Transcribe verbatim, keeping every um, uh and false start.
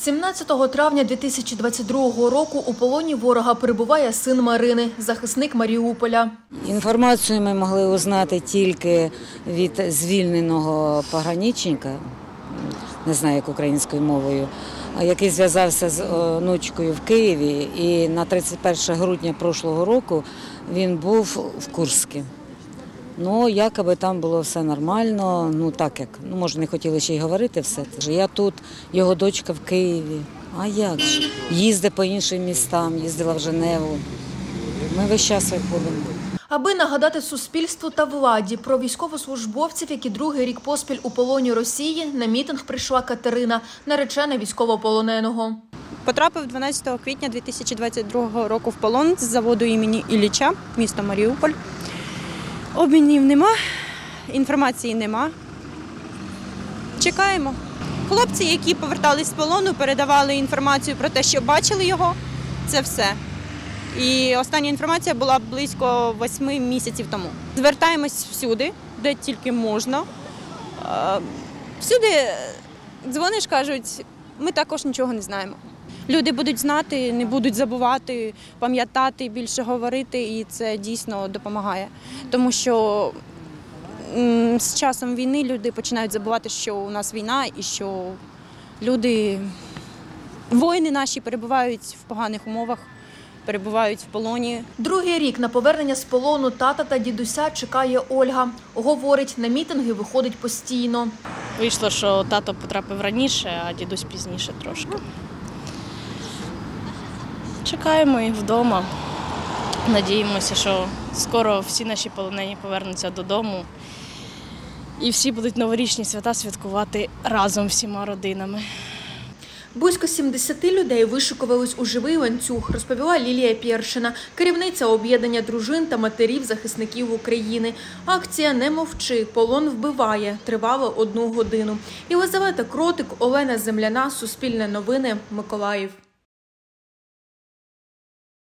сімнадцятого травня дві тисячі двадцять другого року у полоні ворога перебуває син Марини, захисник Маріуполя. Інформацію ми могли узнати тільки від звільненого пограничника, не знаю, як українською мовою, який зв'язався з онучкою в Києві, і на тридцять перше грудня прошлого року він був в Курську. Ну, якоби там було все нормально, ну так як, ну може не хотіли ще й говорити все. Я тут, його дочка в Києві, а як ж? Їздить по іншим містам, їздила в Женеву. Ми весь час виходимо. Аби нагадати суспільству та владі про військовослужбовців, які другий рік поспіль у полоні Росії, на мітинг прийшла Катерина, наречена військовополоненого. Потрапив дванадцятого квітня дві тисячі двадцять другого року в полон з заводу імені Ілліча, місто Маріуполь. Обмінів нема, інформації нема. Чекаємо. Хлопці, які повертались з полону, передавали інформацію про те, що бачили його. Це все. І остання інформація була близько восьми місяців тому. Звертаємось всюди, де тільки можна. Всюди дзвониш, кажуть, ми також нічого не знаємо. Люди будуть знати, не будуть забувати, пам'ятати, більше говорити, і це дійсно допомагає. Тому що з часом війни люди починають забувати, що у нас війна і що люди, воїни наші перебувають в поганих умовах, перебувають в полоні. Другий рік на повернення з полону тата та дідуся чекає Ольга. Говорить, на мітинги виходить постійно. Вийшло, що тато потрапив раніше, а дідусь пізніше трошки. Чекаємо їх вдома. Надіємося, що скоро всі наші полонені повернуться додому. І всі будуть новорічні свята святкувати разом всіма родинами. Близько сімдесяти людей вишикувались у живий ланцюг, розповіла Лілія Першина, керівниця об'єднання дружин та матерів захисників України. Акція «Не мовчи, полон вбиває» тривала одну годину. Єлизавета Кротик, Олена Земляна, Суспільне новини, Миколаїв.